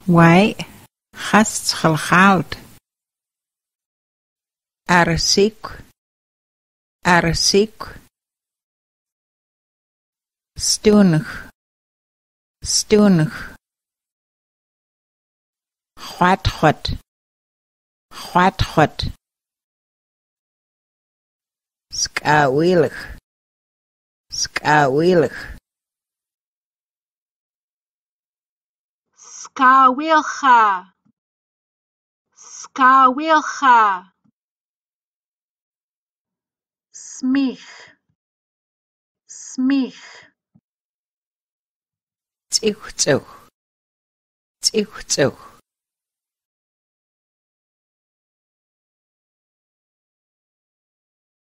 Wai, hast gelgaald. Arsik, arsik. Stunig, stunig. Gwat, gwat. Skawelig, skawelig. Skawilcha, skawilcha. Smich, smich. Tsih, tsih.